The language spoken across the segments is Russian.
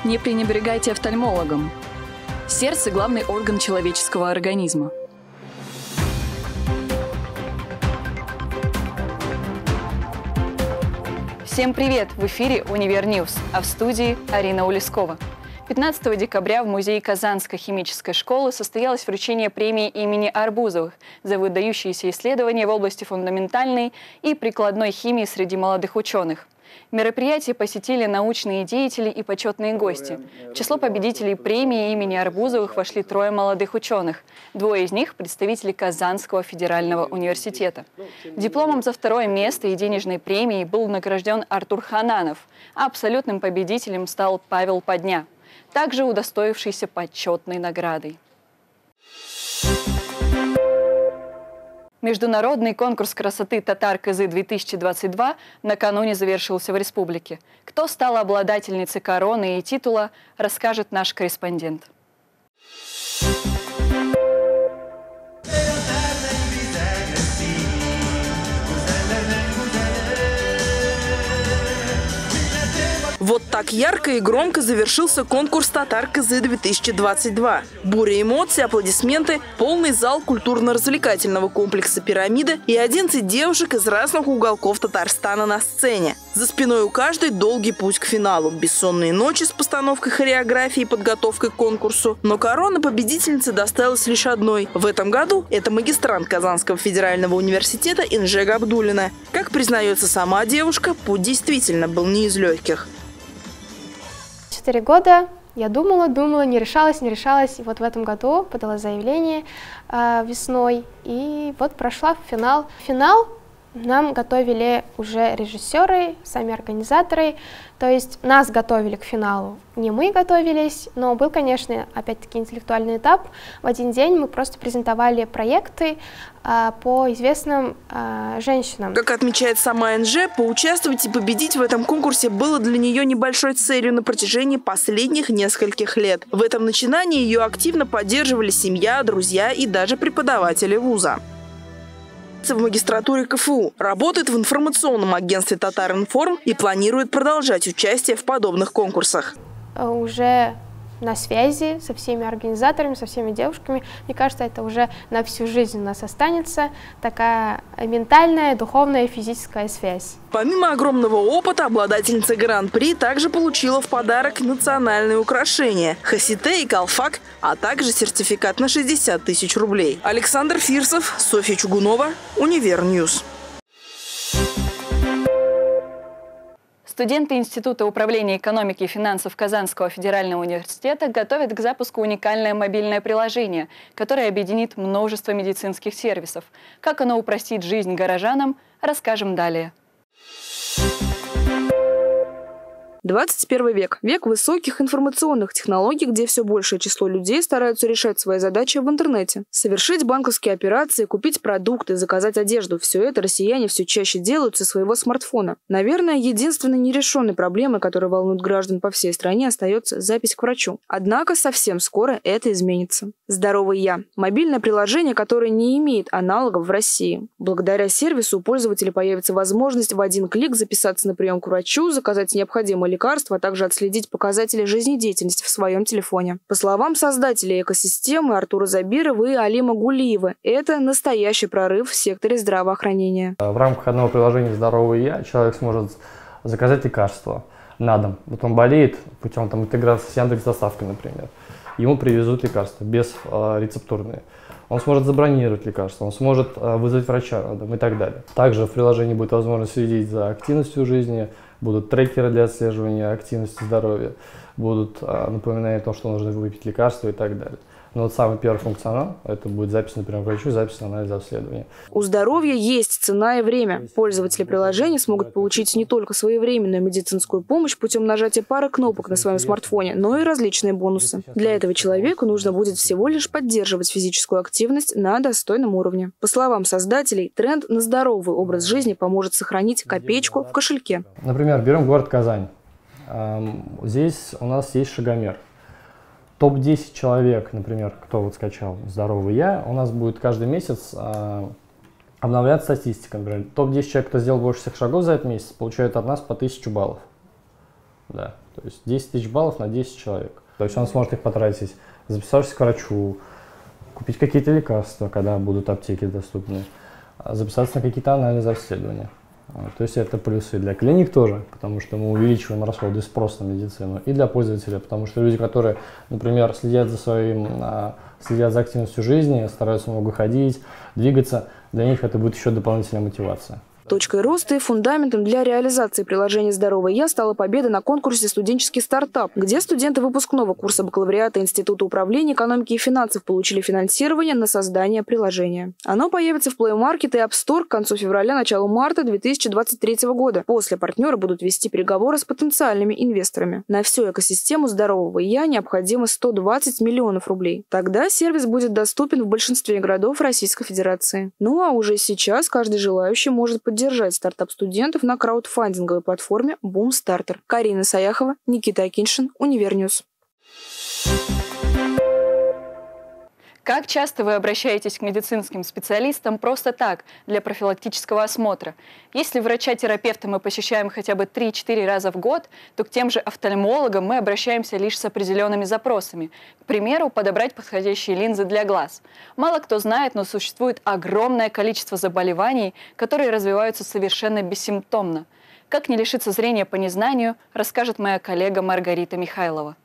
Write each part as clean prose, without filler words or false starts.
Не пренебрегайте офтальмологом. Сердце – главный орган человеческого организма. Всем привет! В эфире «Универньюз», а в студии Арина Улескова. 15 декабря в Музее Казанской химической школы состоялось вручение премии имени Арбузовых за выдающиеся исследования в области фундаментальной и прикладной химии среди молодых ученых. Мероприятие посетили научные деятели и почетные гости. В число победителей премии имени Арбузовых вошли 3 молодых ученых. 2 из них – представители Казанского федерального университета. Дипломом за 2 место и денежной премией был награжден Артур Хананов, а абсолютным победителем стал Павел Подня, также удостоившийся почетной наградой. Международный конкурс красоты «Татар-Кызы-2022» накануне завершился в республике. Кто стал обладательницей короны и титула, расскажет наш корреспондент. Вот так ярко и громко завершился конкурс «Татар-Кызы-2022». Буря эмоций, аплодисменты, полный зал культурно-развлекательного комплекса «Пирамида» и 11 девушек из разных уголков Татарстана на сцене. За спиной у каждой долгий путь к финалу, бессонные ночи с постановкой хореографии и подготовкой к конкурсу. Но корона победительницы досталась лишь одной. В этом году это магистрант Казанского федерального университета Инже Габдуллина. Как признается сама девушка, путь действительно был не из легких. 4 года я думала, не решалась. И вот в этом году подала заявление весной, и вот прошла в финал. Финал нам готовили уже режиссеры, сами организаторы, то есть нас готовили к финалу. Не мы готовились, но был, конечно, опять-таки интеллектуальный этап. В один день мы просто презентовали проекты по известным женщинам. Как отмечает сама Инже, поучаствовать и победить в этом конкурсе было для нее небольшой целью на протяжении последних нескольких лет. В этом начинании ее активно поддерживали семья, друзья и даже преподаватели вуза. В магистратуре КФУ, работает в информационном агентстве «Татар-Информ» и планирует продолжать участие в подобных конкурсах. Уже на связи со всеми организаторами, со всеми девушками. Мне кажется, это уже на всю жизнь у нас останется такая ментальная, духовная, физическая связь. Помимо огромного опыта, обладательница Гран-при также получила в подарок национальные украшения – хасите и колфак, а также сертификат на 60 тысяч рублей. Александр Фирсов, Софья Чугунова, Универньюз. Студенты Института управления экономики и финансов Казанского федерального университета готовят к запуску уникальное мобильное приложение, которое объединит множество медицинских сервисов. Как оно упростит жизнь горожанам, расскажем далее. 21 век – век высоких информационных технологий, где все большее число людей стараются решать свои задачи в интернете. Совершить банковские операции, купить продукты, заказать одежду – все это россияне все чаще делают со своего смартфона. Наверное, единственной нерешенной проблемой, которая волнует граждан по всей стране, остается запись к врачу. Однако совсем скоро это изменится. «Здоровый я» – мобильное приложение, которое не имеет аналогов в России. Благодаря сервису у пользователя появится возможность в один клик записаться на прием к врачу, заказать необходимые лекарства, а также отследить показатели жизнедеятельности в своем телефоне. По словам создателей экосистемы Артура Забирова и Алима Гулиева, это настоящий прорыв в секторе здравоохранения. В рамках одного приложения «Здоровый я» человек сможет заказать лекарства на дом. Вот он болеет путем интеграции с Яндекс.Доставкой, например. Ему привезут лекарства рецептурные. Он сможет забронировать лекарства, он сможет вызвать врача на дом и так далее. Также в приложении будет возможность следить за активностью жизни, будут трекеры для отслеживания активности здоровья, будут напоминания о том, что нужно выпить лекарства и так далее. Но вот самый первый функционал – это будет запись на прием к врачу, запись на анализ обследования. У здоровья есть цена и время. Пользователи приложения смогут получить не только своевременную медицинскую помощь путем нажатия пары кнопок на своем смартфоне, но и различные бонусы. Для этого человеку нужно будет всего лишь поддерживать физическую активность на достойном уровне. По словам создателей, тренд на здоровый образ жизни поможет сохранить копеечку в кошельке. Например, берем город Казань. Здесь у нас есть шагомер. Топ-10 человек, например, кто вот скачал «Здоровый я», у нас будет каждый месяц обновляться статистика. Например, топ-10 человек, кто сделал больше всех шагов за этот месяц, получают от нас по 1000 баллов. Да. То есть 10 тысяч баллов на 10 человек. То есть он сможет их потратить, записавшись к врачу, купить какие-то лекарства, когда будут аптеки доступны, записаться на какие-то анализы, обследования. То есть это плюсы для клиник тоже, потому что мы увеличиваем расходы и спрос на медицину, и для пользователя, потому что люди, которые, например, следят за активностью жизни, стараются много ходить, двигаться, для них это будет еще дополнительная мотивация. Точкой роста и фундаментом для реализации приложения «Здоровое Я» стала победа на конкурсе «Студенческий стартап», где студенты выпускного курса бакалавриата Института управления экономики и финансов получили финансирование на создание приложения. Оно появится в Play Market и App Store к концу февраля, началу марта 2023 года. После партнеры будут вести переговоры с потенциальными инвесторами. На всю экосистему «Здорового Я» необходимо 120 миллионов рублей. Тогда сервис будет доступен в большинстве городов Российской Федерации. Ну а уже сейчас каждый желающий может поддержать стартап студентов на краудфандинговой платформе Boomstarter. Карина Саяхова, Никита Акиньшин, Универньюз. Как часто вы обращаетесь к медицинским специалистам просто так, для профилактического осмотра? Если врача-терапевта мы посещаем хотя бы 3-4 раза в год, то к тем же офтальмологам мы обращаемся лишь с определенными запросами. К примеру, подобрать подходящие линзы для глаз. Мало кто знает, но существует огромное количество заболеваний, которые развиваются совершенно бессимптомно. Как не лишиться зрения по незнанию, расскажет моя коллега Маргарита Михайлова.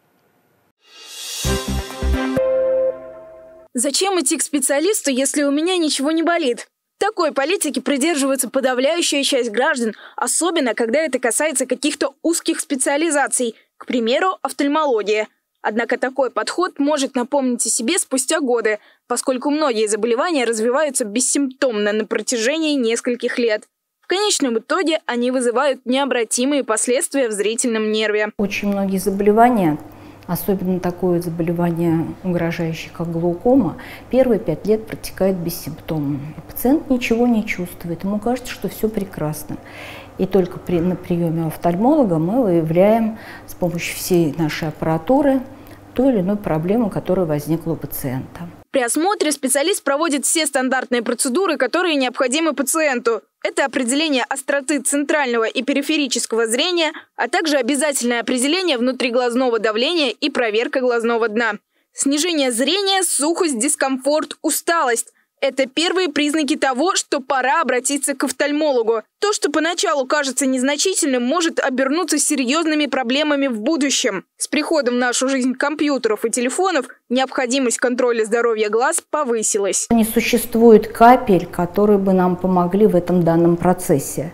Зачем идти к специалисту, если у меня ничего не болит? Такой политики придерживается подавляющая часть граждан, особенно когда это касается каких-то узких специализаций, к примеру, офтальмология. Однако такой подход может напомнить о себе спустя годы, поскольку многие заболевания развиваются бессимптомно на протяжении нескольких лет. В конечном итоге они вызывают необратимые последствия в зрительном нерве. Очень многие заболевания, особенно такое заболевание, угрожающее, как глаукома, первые 5 лет протекает бессимптомно. И пациент ничего не чувствует, ему кажется, что все прекрасно. И только на приеме офтальмолога мы выявляем с помощью всей нашей аппаратуры ту или иную проблему, которая возникла у пациента. При осмотре специалист проводит все стандартные процедуры, которые необходимы пациенту. Это определение остроты центрального и периферического зрения, а также обязательное определение внутриглазного давления и проверка глазного дна. Снижение зрения, сухость, дискомфорт, усталость – это первые признаки того, что пора обратиться к офтальмологу. То, что поначалу кажется незначительным, может обернуться серьезными проблемами в будущем. С приходом в нашу жизнь компьютеров и телефонов необходимость контроля здоровья глаз повысилась. Не существует капель, которые бы нам помогли в этом данном процессе.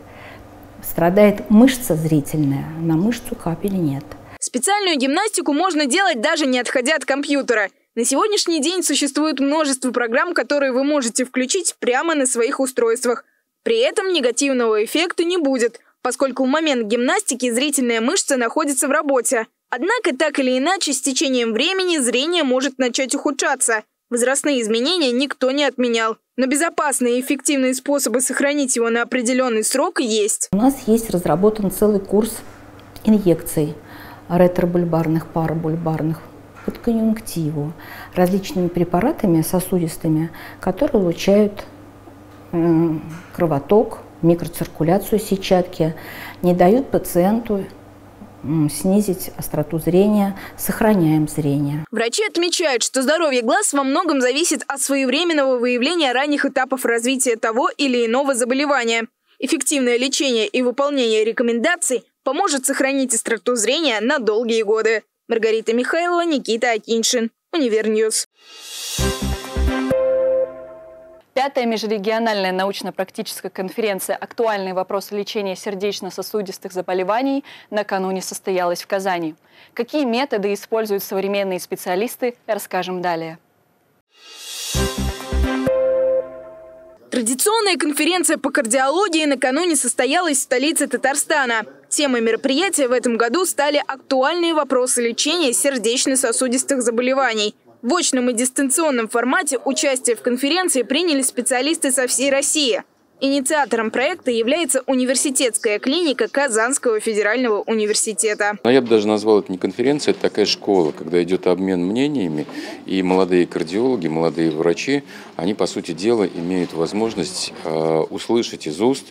Страдает мышца зрительная, на мышцу капель нет. Специальную гимнастику можно делать, даже не отходя от компьютера. На сегодняшний день существует множество программ, которые вы можете включить прямо на своих устройствах. При этом негативного эффекта не будет, поскольку в момент гимнастики зрительная мышца находится в работе. Однако, так или иначе, с течением времени зрение может начать ухудшаться. Возрастные изменения никто не отменял. Но безопасные и эффективные способы сохранить его на определенный срок есть. У нас есть разработан целый курс инъекций ретробульбарных, парабульбарных, под конъюнктиву, различными препаратами сосудистыми, которые улучшают кровоток, микроциркуляцию сетчатки, не дают пациенту снизить остроту зрения, сохраняем зрение. Врачи отмечают, что здоровье глаз во многом зависит от своевременного выявления ранних этапов развития того или иного заболевания. Эффективное лечение и выполнение рекомендаций поможет сохранить остроту зрения на долгие годы. Маргарита Михайлова, Никита Акиньшин, Универньюз. 5-я межрегиональная научно-практическая конференция «Актуальные вопросы лечения сердечно-сосудистых заболеваний» накануне состоялась в Казани. Какие методы используют современные специалисты, расскажем далее. Традиционная конференция по кардиологии накануне состоялась в столице Татарстана. Темой мероприятия в этом году стали актуальные вопросы лечения сердечно-сосудистых заболеваний. В очном и дистанционном формате участие в конференции приняли специалисты со всей России. Инициатором проекта является университетская клиника Казанского федерального университета. Я бы даже назвал это не конференция, это такая школа, когда идет обмен мнениями, и молодые кардиологи, молодые врачи, они, по сути дела, имеют возможность услышать из уст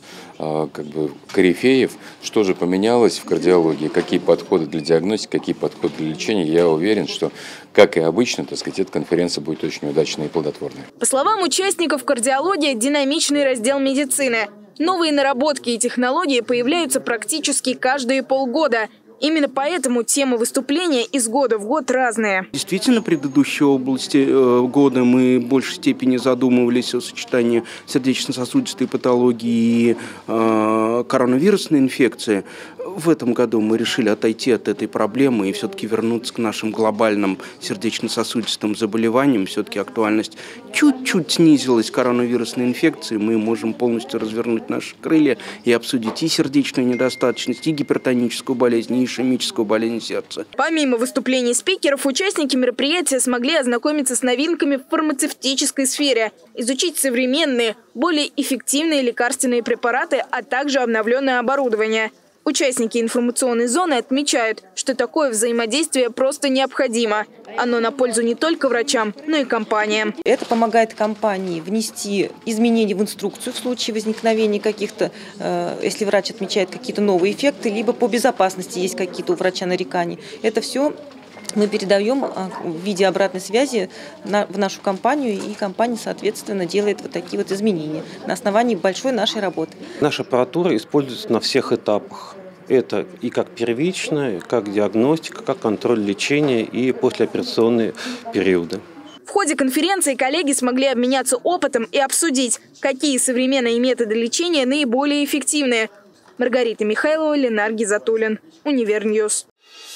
корифеев, что же поменялось в кардиологии, какие подходы для диагностики, какие подходы для лечения. Я уверен, что, как и обычно, эта конференция будет очень удачной и плодотворной. По словам участников, кардиология – динамичный раздел медицины. Новые наработки и технологии появляются практически каждые полгода. Именно поэтому темы выступления из года в год разные. Действительно, в предыдущей области года мы в большей степени задумывались о сочетании сердечно-сосудистой патологии и коронавирусной инфекции. В этом году мы решили отойти от этой проблемы и все-таки вернуться к нашим глобальным сердечно-сосудистым заболеваниям. Все-таки актуальность чуть-чуть снизилась коронавирусной инфекции. Мы можем полностью развернуть наши крылья и обсудить и сердечную недостаточность, и гипертоническую болезнь, и ишемическую болезнь сердца. Помимо выступлений спикеров, участники мероприятия смогли ознакомиться с новинками в фармацевтической сфере, изучить современные, более эффективные лекарственные препараты, а также обновленное оборудование. Участники информационной зоны отмечают, что такое взаимодействие просто необходимо. Оно на пользу не только врачам, но и компаниям. Это помогает компании внести изменения в инструкцию в случае возникновения каких-то, если врач отмечает какие-то новые эффекты, либо по безопасности есть какие-то у врача нарекания. Это все мы передаем в виде обратной связи в нашу компанию, и компания, соответственно, делает вот такие вот изменения на основании большой нашей работы. Наша аппаратура используется на всех этапах. Это и как первичная, как диагностика, как контроль лечения и послеоперационные периоды. В ходе конференции коллеги смогли обменяться опытом и обсудить, какие современные методы лечения наиболее эффективны. Маргарита Михайлова, Ленар Гизатуллин, Универньюз.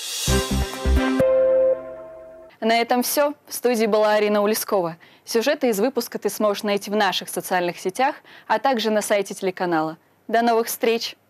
На этом все. В студии была Арина Улискова. Сюжеты из выпуска ты сможешь найти в наших социальных сетях, а также на сайте телеканала. До новых встреч!